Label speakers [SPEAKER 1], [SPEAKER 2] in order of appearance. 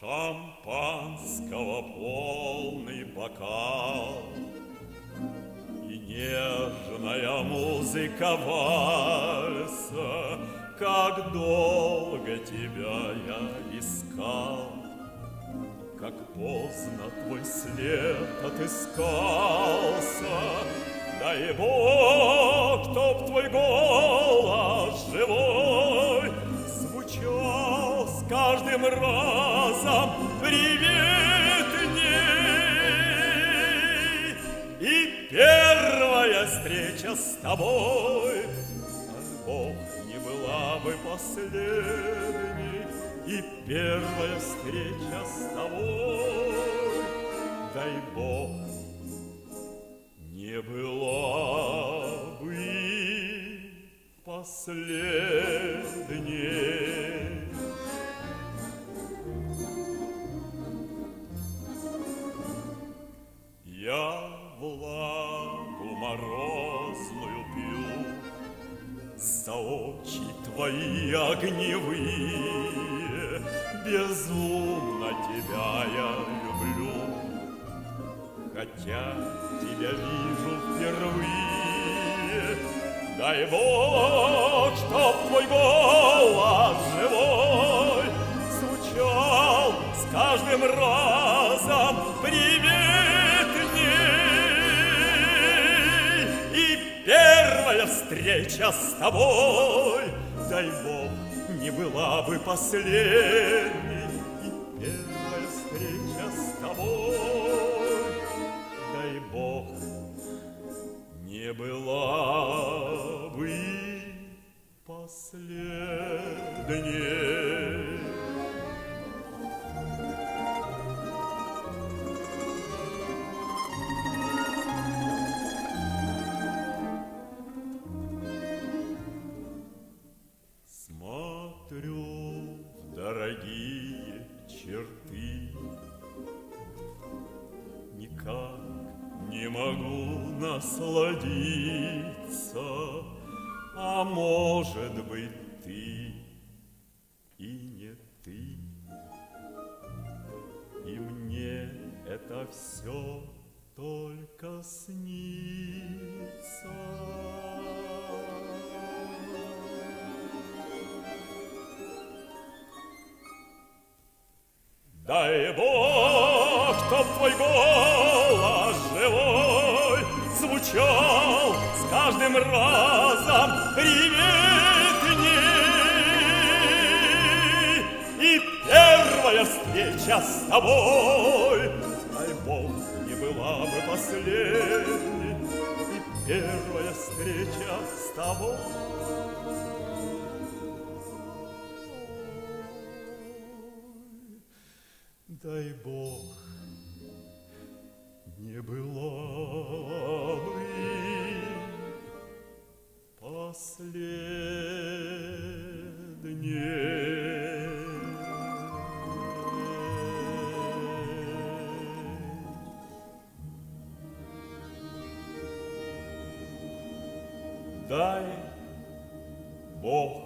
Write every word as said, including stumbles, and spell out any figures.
[SPEAKER 1] Шампанского полный бокал и нежная музыка вальса. Как долго тебя я искал, как поздно твой след отыскался. Дай Бог, чтоб твой голос живой звучал с каждым разом приветней. И первая встреча с тобой, дай Бог, не была бы последней. И первая встреча с тобой, дай Бог, не была бы последней. Я влагу морозную пью за очи твои огневые. Безумно тебя я люблю, хотя тебя вижу впервые. Дай Бог, чтоб твой голос живой звучал с каждым разом приветней. И первая встреча с тобой, дай Бог, не была бы последней. И первая встреча с тобой, дай Бог, не была бы последней. Смотрю в дорогие черты, никак не могу насладиться. А может быть, ты и не ты, и мне это все только снится. Дай Бог, чтоб твой голос живой звучал с каждым разом приветней. И первая встреча с тобой, дай Бог, не была бы последней. И первая встреча с тобой, дай Бог, не была бы последней. Дай Бог,